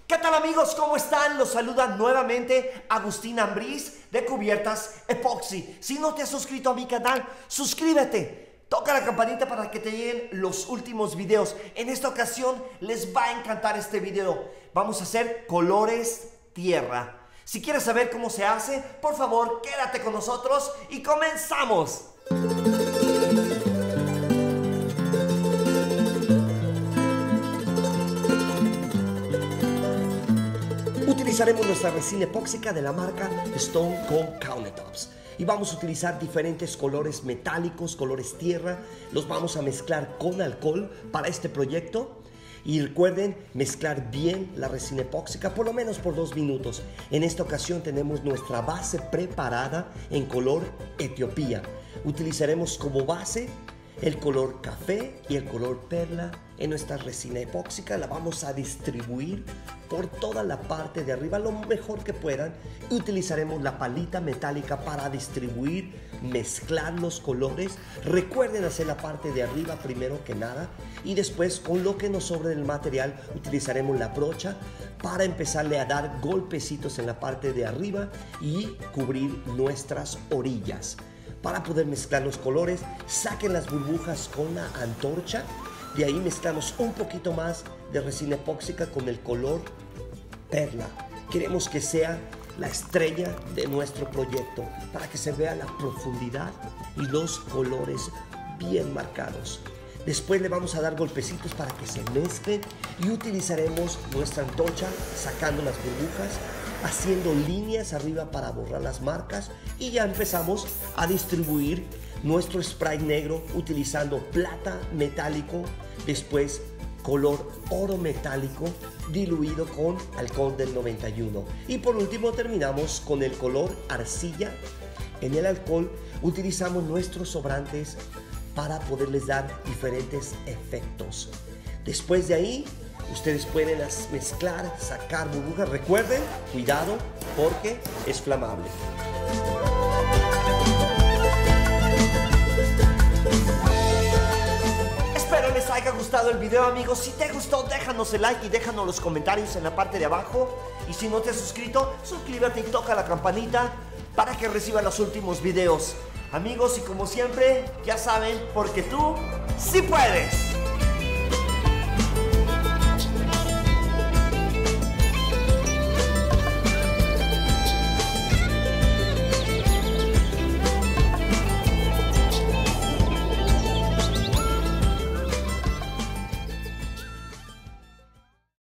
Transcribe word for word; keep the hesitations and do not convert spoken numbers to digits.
¿Qué tal amigos? ¿Cómo están? Los saluda nuevamente Agustín Ambriz de Cubiertas Epoxy. Si no te has suscrito a mi canal, suscríbete. Toca la campanita para que te lleguen los últimos videos. En esta ocasión les va a encantar este video. Vamos a hacer colores tierra. Si quieres saber cómo se hace, por favor, quédate con nosotros y comenzamos. Utilizaremos nuestra resina epóxica de la marca Stone Cold Countertops y vamos a utilizar diferentes colores metálicos, colores tierra. Los vamos a mezclar con alcohol para este proyecto. Y recuerden mezclar bien la resina epóxica por lo menos por dos minutos. En esta ocasión tenemos nuestra base preparada en color Etiopía. Utilizaremos como base el color café y el color perla. En nuestra resina epóxica la vamos a distribuir por toda la parte de arriba lo mejor que puedan. Y utilizaremos la palita metálica para distribuir, mezclar los colores. Recuerden hacer la parte de arriba primero que nada, y después con lo que nos sobre del material utilizaremos la brocha para empezarle a dar golpecitos en la parte de arriba y cubrir nuestras orillas. Para poder mezclar los colores, saquen las burbujas con la antorcha. De ahí mezclamos un poquito más de resina epóxica con el color perla. Queremos que sea la estrella de nuestro proyecto para que se vea la profundidad y los colores bien marcados. Después le vamos a dar golpecitos para que se mezclen y utilizaremos nuestra antorcha sacando las burbujas, haciendo líneas arriba para borrar las marcas, y ya empezamos a distribuir nuestro spray negro utilizando plata metálico, después color oro metálico diluido con alcohol del noventa y uno, y por último terminamos con el color arcilla. En el alcohol utilizamos nuestros sobrantes para poderles dar diferentes efectos. Después de ahí ustedes pueden mezclar, sacar burbujas. Recuerden, cuidado porque es flamable. Espero les haya gustado el video amigos. Si te gustó, déjanos el like y déjanos los comentarios en la parte de abajo. Y si no te has suscrito, suscríbete y toca la campanita para que reciba los últimos videos. Amigos, y como siempre, ya saben, porque tú sí puedes.